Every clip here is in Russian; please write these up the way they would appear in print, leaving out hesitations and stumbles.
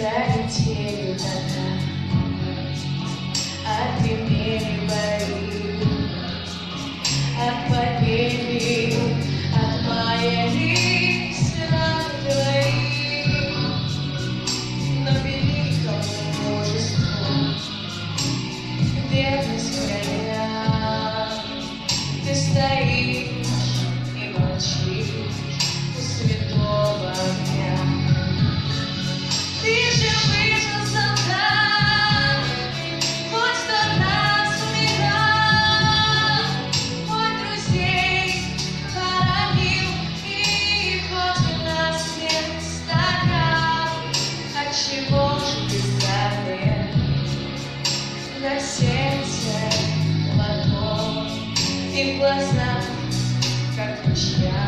пролетели года, от имени бои, от победы, от моей страны твоей. Но великому мужеству верность моя, ты стоишь и молчишь у святого огня. Ты же выжил, солдат, хоть сто раз умирал, хоть друзей хоронил и хоть на смерть стоял. Отчего же ты замер? На сердце ладонь и в глазах, как ручья,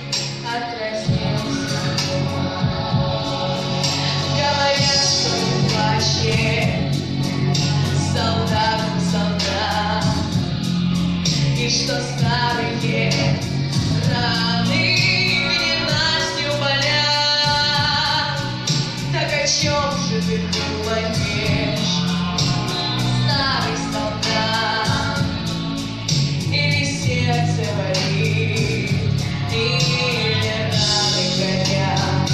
отразился огонь. Говорят, что в плаще солдат, солдат, и что старые раны ненастью болят. Так о чем же ты думаешь, старый солдат? Или сердце болит, или раны горят?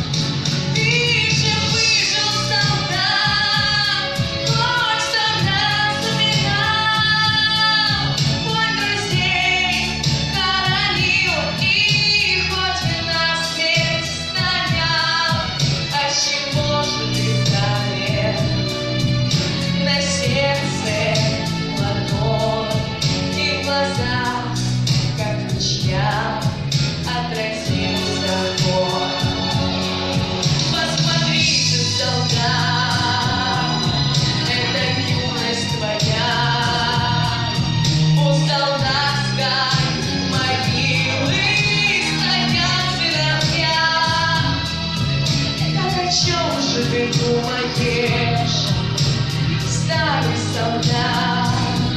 Ты же выжил, солдат, хоть сто раз умирал, хоть друзей хоронил и хоть на смерть стоял. Отчего же ты замер? На сердце ладонь и в глазах, как ручья, отразился огонь. Посмотрите, солдат, это юность твоя. У солдатской могилы стоят сыновья. Так о чем же ты думаешь, старый солдат?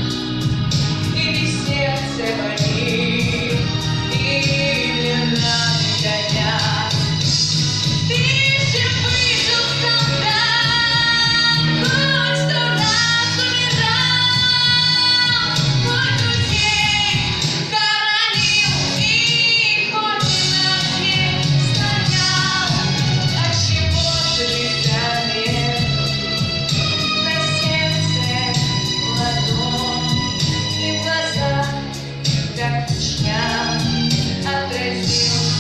Или сердце болит, или раны горят? Ты же выжил, солдат, хоть сто раз умирал, хоть друзей хоронил и хоть на смерть стоял. Отчего же ты замер? На сердце ладонь и в глазах, как ручья, отразился